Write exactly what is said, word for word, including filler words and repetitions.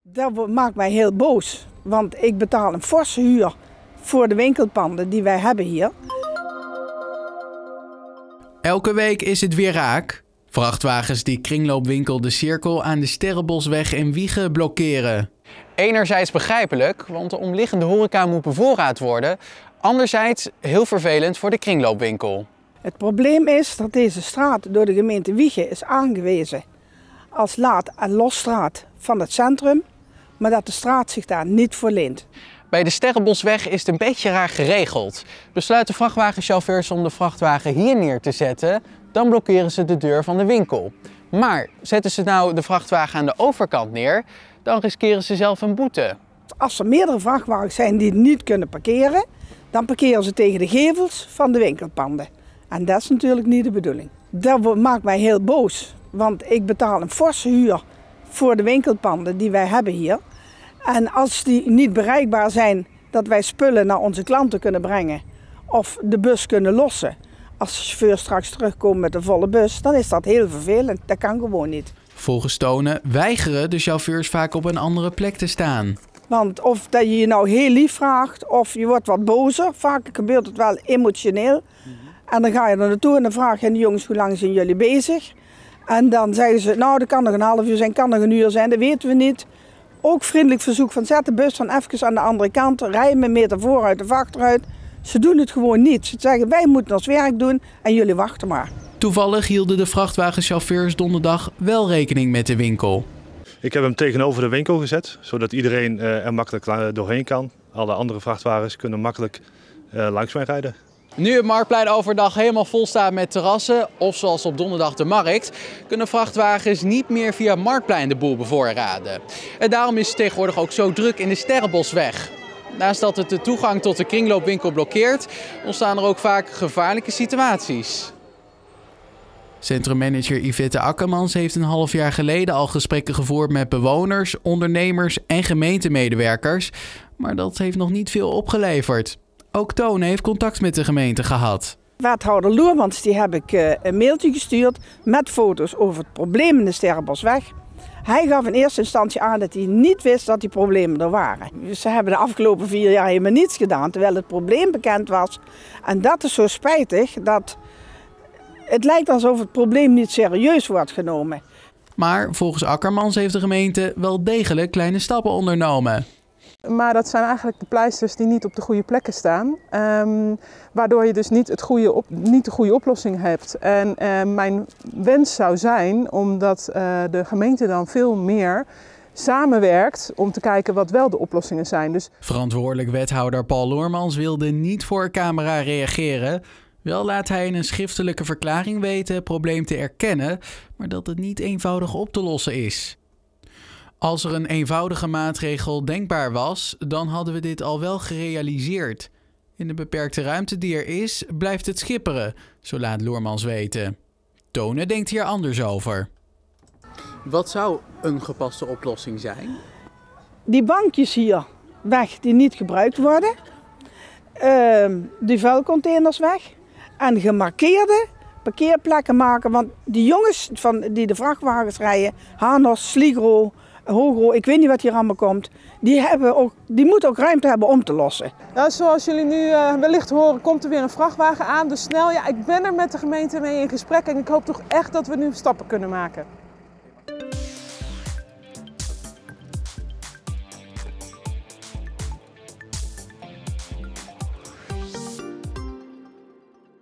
Dat maakt mij heel boos, want ik betaal een forse huur voor de winkelpanden die wij hebben hier. Elke week is het weer raak. Vrachtwagens die kringloopwinkel De Cirkel aan de Sterrenbosweg in Wijchen blokkeren. Enerzijds begrijpelijk, want de omliggende horeca moet bevoorraad worden. Anderzijds heel vervelend voor de kringloopwinkel. Het probleem is dat deze straat door de gemeente Wijchen is aangewezen als laad- en losstraat van het centrum, maar dat de straat zich daar niet voor leent. Bij de Sterrenbosweg is het een beetje raar geregeld. Besluiten vrachtwagenchauffeurs om de vrachtwagen hier neer te zetten, dan blokkeren ze de deur van de winkel. Maar zetten ze nou de vrachtwagen aan de overkant neer, dan riskeren ze zelf een boete. Als er meerdere vrachtwagens zijn die niet kunnen parkeren, dan parkeren ze tegen de gevels van de winkelpanden. En dat is natuurlijk niet de bedoeling. Dat maakt mij heel boos, want ik betaal een forse huur voor de winkelpanden die wij hebben hier. En als die niet bereikbaar zijn dat wij spullen naar onze klanten kunnen brengen of de bus kunnen lossen, als de chauffeur straks terugkomt met een volle bus, dan is dat heel vervelend. Dat kan gewoon niet. Volgens Tone weigeren de chauffeurs vaak op een andere plek te staan. Want of dat je je nou heel lief vraagt of je wordt wat bozer, vaak gebeurt het wel emotioneel. En dan ga je er naartoe en dan vraag je aan de jongens hoe lang zijn jullie bezig. En dan zeggen ze, nou dat kan nog een half uur zijn, kan nog een uur zijn, dat weten we niet. Ook vriendelijk verzoek van zet de bus van even aan de andere kant, rij me een meter vooruit of achteruit. Ze doen het gewoon niet. Ze zeggen wij moeten ons werk doen en jullie wachten maar. Toevallig hielden de vrachtwagenchauffeurs donderdag wel rekening met de winkel. Ik heb hem tegenover de winkel gezet, zodat iedereen er makkelijk doorheen kan. Alle andere vrachtwagens kunnen makkelijk langs mij rijden. Nu het Marktplein overdag helemaal vol staat met terrassen, of zoals op donderdag de markt, kunnen vrachtwagens niet meer via Marktplein de boel bevoorraden. En daarom is het tegenwoordig ook zo druk in de Sterrenbosweg. Naast dat het de toegang tot de kringloopwinkel blokkeert, ontstaan er ook vaak gevaarlijke situaties. Centrummanager Yvette Akkermans heeft een half jaar geleden al gesprekken gevoerd met bewoners, ondernemers en gemeentemedewerkers. Maar dat heeft nog niet veel opgeleverd. Ook Tone heeft contact met de gemeente gehad. Wethouder Loermans die heb ik uh, een mailtje gestuurd met foto's over het probleem in de Sterrenbosweg. Hij gaf in eerste instantie aan dat hij niet wist dat die problemen er waren. Ze hebben de afgelopen vier jaar helemaal niets gedaan, terwijl het probleem bekend was. En dat is zo spijtig, dat het lijkt alsof het probleem niet serieus wordt genomen. Maar volgens Akkermans heeft de gemeente wel degelijk kleine stappen ondernomen. Maar dat zijn eigenlijk de pleisters die niet op de goede plekken staan. Um, waardoor je dus niet, het goede op, niet de goede oplossing hebt. En uh, mijn wens zou zijn omdat uh, de gemeente dan veel meer samenwerkt om te kijken wat wel de oplossingen zijn. Dus... Verantwoordelijk wethouder Paul Loermans wilde niet voor camera reageren. Wel laat hij in een schriftelijke verklaring weten het probleem te erkennen, maar dat het niet eenvoudig op te lossen is. Als er een eenvoudige maatregel denkbaar was, dan hadden we dit al wel gerealiseerd. In de beperkte ruimte die er is, blijft het schipperen, zo laat Loermans weten. Tone denkt hier anders over. Wat zou een gepaste oplossing zijn? Die bankjes hier weg die niet gebruikt worden, uh, die vuilcontainers weg en gemarkeerde parkeerplekken maken. Want die jongens van, die de vrachtwagens rijden, Hanos, Sligro, Hogro, ik weet niet wat hier allemaal komt, die, hebben ook, die moeten ook ruimte hebben om te lossen. Ja, zoals jullie nu uh, wellicht horen, komt er weer een vrachtwagen aan. Dus snel, ja, ik ben er met de gemeente mee in gesprek en ik hoop toch echt dat we nu stappen kunnen maken.